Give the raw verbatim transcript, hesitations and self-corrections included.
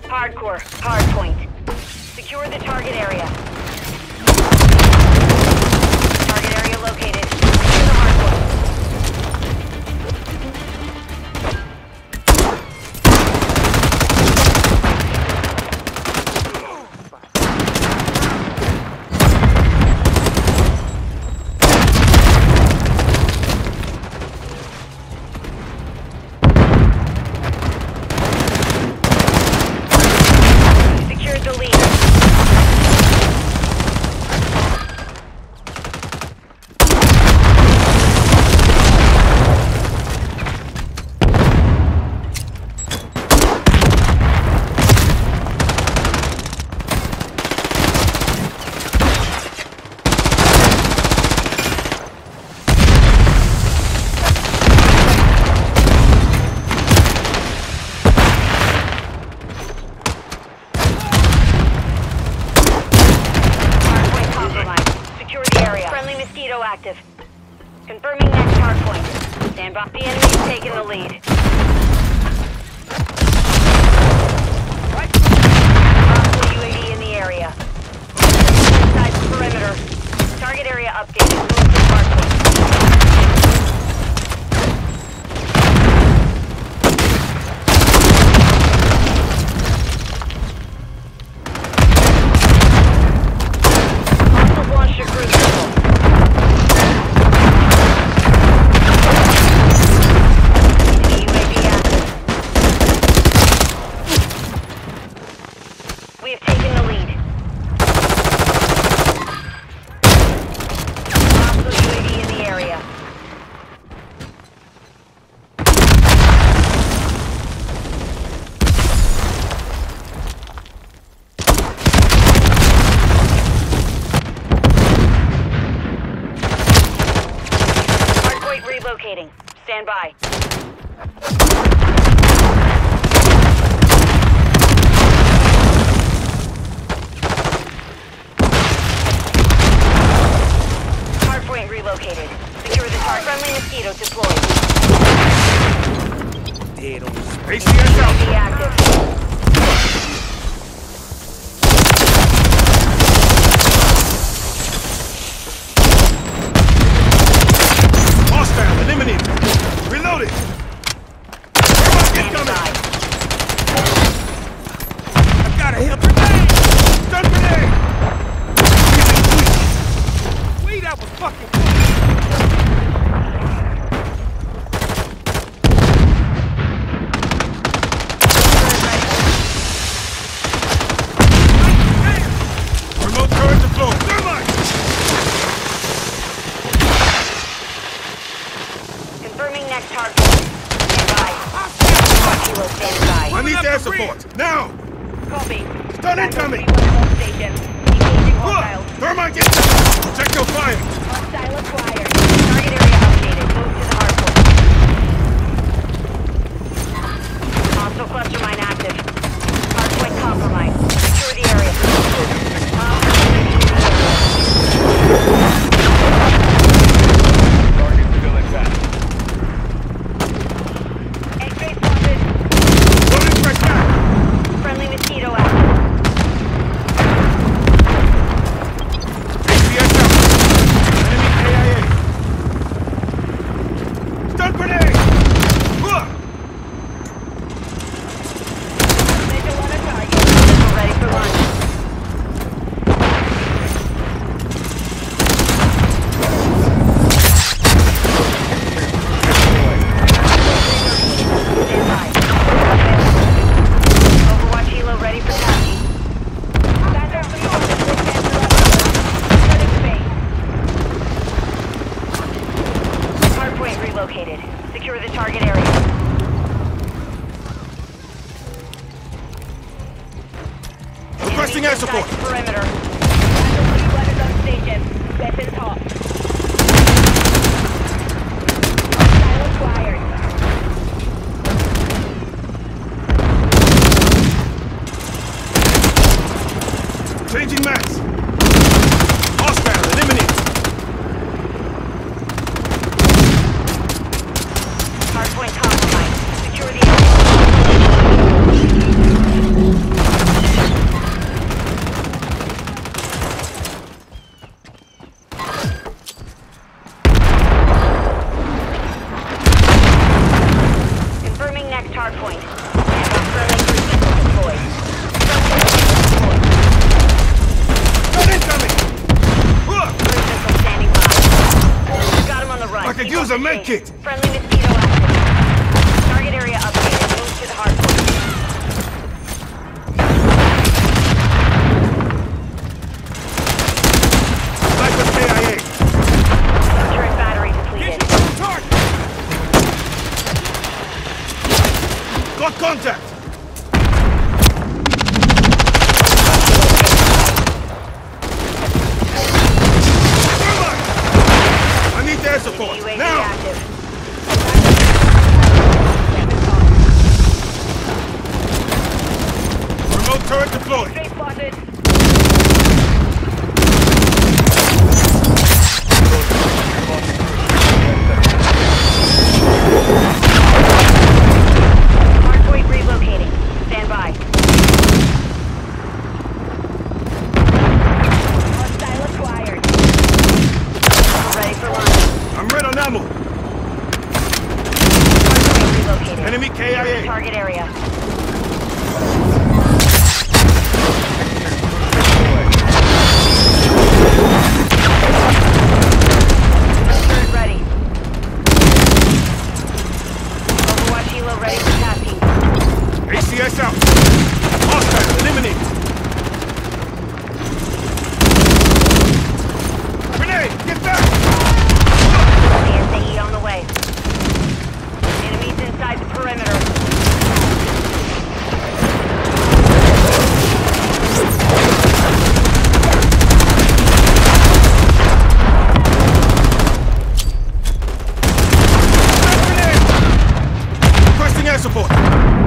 Hardcore. Hardpoint. Secure the target area. Target area located. Secure the hardpoint. Active. Confirming next hardpoint. Stand by. The enemy's taking the lead. Hostile U A V in the area. Inside the perimeter. Target area updated. Move to hardpoint. Hostiles launched a cruise missile. We have taken the lead. Hostile U A V in the area. Hardpoint relocating. Stand by. Relocated. Secure the target. Friendly mosquito deployed. Dead on A C S active. Hostile eliminated. Reloaded. Get coming. I've got a help grenade. Stun grenade. Wait, that was fucking. Remote turret deployed. Thermite! Confirming next target. Stand by. Kilo stand by. I need air support. Now! Copy. Stun incoming! Station. Engaging hostile. Thermite, get check your fire! Hostile acquired. Target area updated. Move to the hardpoint. Hostile cluster mine active. Hardpoint compromised. Secure the area. Target still intact. X-ray spotted. Loading fresh back! Friendly mosquito active. A C S out! Enemy A I A! Stun grenade! Huh! Missile on a target. Ready for launch. Overwatch helo ready for task. Hardpoint relocated. Secure the target area. Requesting air support! Perimeter. Weapons on station. Weapons hot. Hostile acquired. Changing max! Hostile eliminated! Hardpoint compromised. Secure the area. hardpoint. Friendly cruise missile deployed. Gun incoming! Ugh! Cruise missile standing by. Got him on the run. I could Keep use up a the med chase. kit. Friendly mosquito active. Target area updated. Move to the hardpoint. Sniper K I A. Turret battery depleted. Target! Got contact! Thermite! I need air support, U A V now! active. Remote turret deployed. Straight spotted. Hardpoint relocating. Stand by. Hostile acquired. Ready for launch. I'm red on ammo. Hardpoint relocated. Enemy K I A. Target area. Turret ready. Overwatch Helo ready for tasking. A C S out. Hostile eliminated. Grenade, get back! The S A E on the way. Enemies inside the perimeter. Grenade! Requesting air support.